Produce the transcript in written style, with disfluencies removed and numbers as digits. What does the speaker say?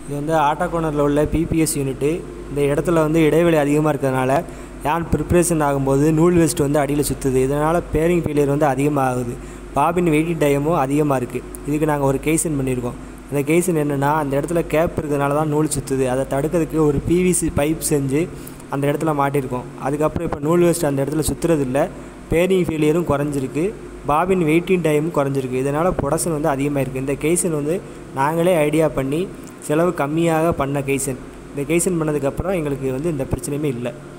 இது வந்து ஆட்டோ கோனரில் உள்ள பிபிஎஸ் யூனிட்டு. இந்த இடத்துல வந்து இடைவெளி அதிகமாக இருக்கிறதுனால ஏன் ப்ரிப்ரேஷன் ஆகும்போது நூல் வேஸ்ட் வந்து அடியில் சுற்றுது. இதனால் பேரிங் ஃபெயிலியர் வந்து அதிகமாக ஆகுது. பாபின் வெயிட்டிங் டைமும் அதிகமாக இருக்குது. இதுக்கு நாங்கள் ஒரு கேசன் பண்ணியிருக்கோம். அந்த கேசன் என்னென்னா, அந்த இடத்துல கேப் இருக்கிறதுனால தான் நூல் சுற்றுது. அதை தடுக்கிறதுக்கு ஒரு பிவிசி பைப் செஞ்சு அந்த இடத்துல மாட்டியிருக்கோம். அதுக்கப்புறம் இப்போ நூல் வேஸ்ட் அந்த இடத்துல சுற்றுறதில்ல. பேரிங் ஃபெயிலியரும் குறைஞ்சிருக்கு. பாபின் வெயிட்டிங் டைமும் குறைஞ்சிருக்கு. இதனால் ப்ரொடக்ஷன் வந்து அதிகமாக இருக்குது. இந்த கேசன் வந்து நாங்களே ஐடியா பண்ணி செலவு கம்மியாக பண்ண கேசன். இந்த கேசன் பண்ணதுக்கப்புறம் எங்களுக்கு வந்து இந்த பிரச்சனையுமே இல்லை.